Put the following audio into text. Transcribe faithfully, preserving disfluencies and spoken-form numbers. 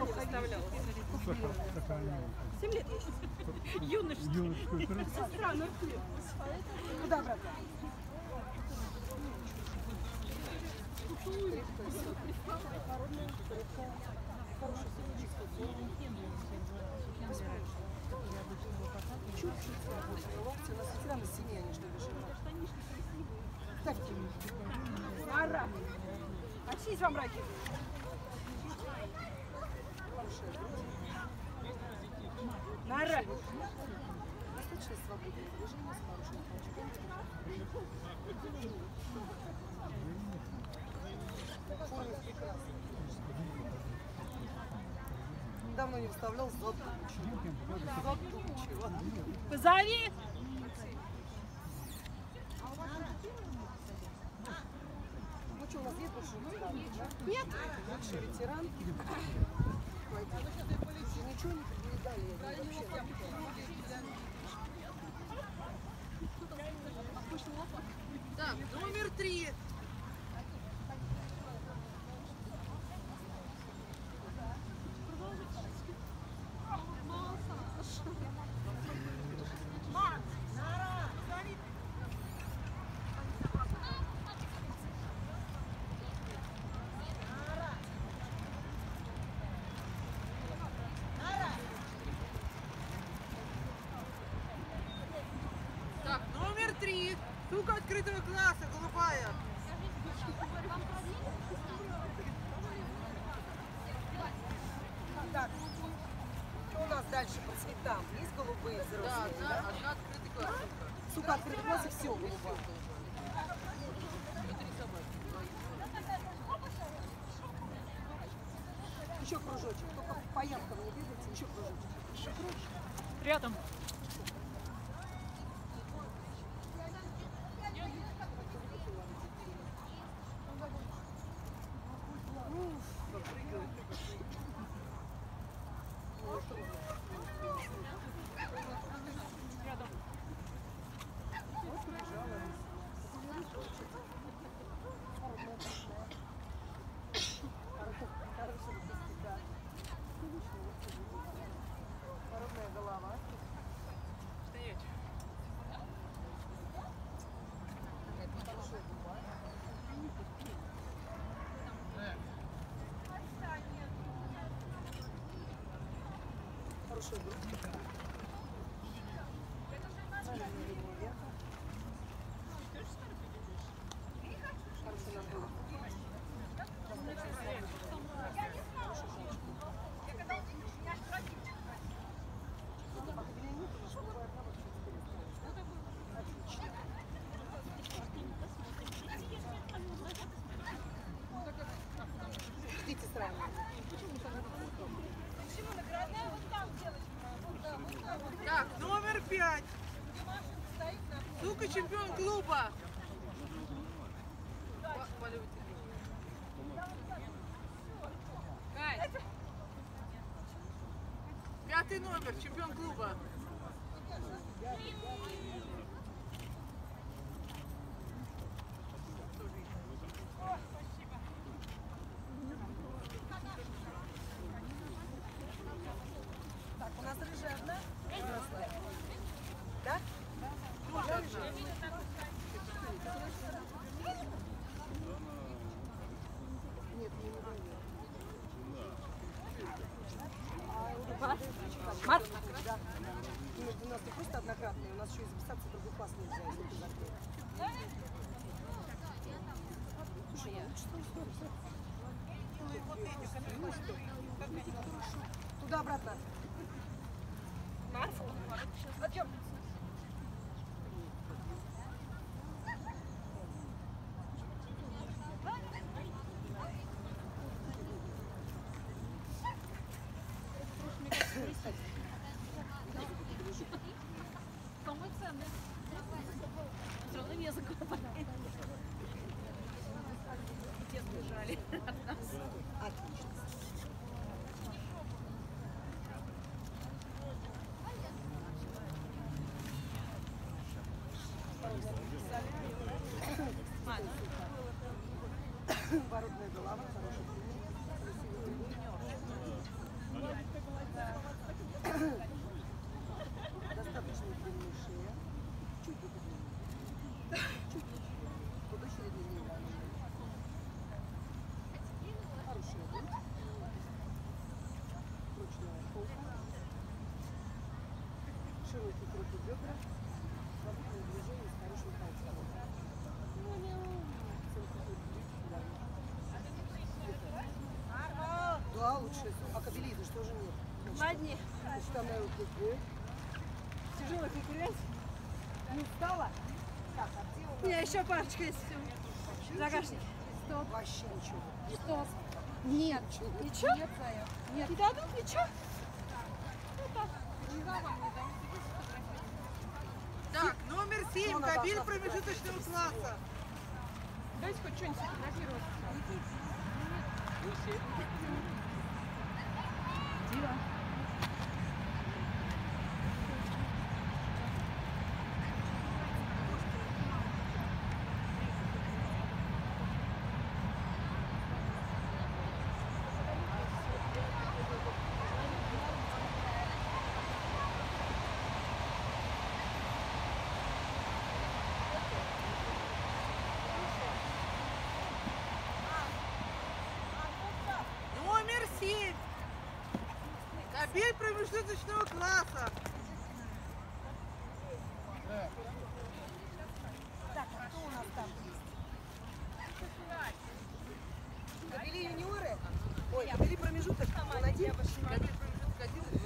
не выставлял. Семь лет есть. Юношескую. Сестра, ну куда обратно? Чуть-чуть. У нас ветераны с семьи, они что ли, ставьте. Ара! Очнись во мраке. Нара! Достаточно свободно. Держи нас хороший. Давно не выставлял задумчиво. Позови! Ну что, у нас есть больше ветеранов, да? Нет. Больше ветеран. Ничего не дали. Так, номер три. Так, номер три. Сука открытого класса, голубая. Так, что у нас дальше по цветам? Есть голубые взрослые? Да, да? да, одна открытый класс. Сука открытый класс и все голубая. Еще кружочек. Только по ямкам не бегайте, еще кружочек. Еще кружочек. Рядом. Коробная голова. Стоять. Хорошая грудь. Хороший набор. Ждите сразу. Так, номер пять. Сука, чемпион клуба. Пятый номер, чемпион клуба. Так, у нас рыжая одна? Взрослая. Да? Тоже одна. Нет, не надо. Марк. Да. У нас не просто однократные, у нас еще и записаться в другой класс нельзя, если ты закрыл. Слушай, я лучше туда-обратно. Марк? Пойдем. Самый ценный. Все равно не закупали. Те сбежали от нас. Отлично. Бородная голова, хороший. широкие круги бедра, свободное движение с хорошим качеством. Да, лучше. А кабелизм что же нет? Ладнее. Значит, она руки. Тяжелая конкуренция. Не встала? Так, а где у нас? Не, еще парочка есть. Загашник. Стоп. Вообще ничего. Стоп. Нет. Ничего? Нет, Зая. Нет. Не дадут ничего? Так, номер семь, Она кабель должна промежуточного класса. Дайте хоть что-нибудь сфотографировать. Дива. Номер семь, кабель промежуточного класса. Так, а кто у нас там есть? Кабели юниоры? Ой, кабели промежуток. Найди. Кабель промежуток один.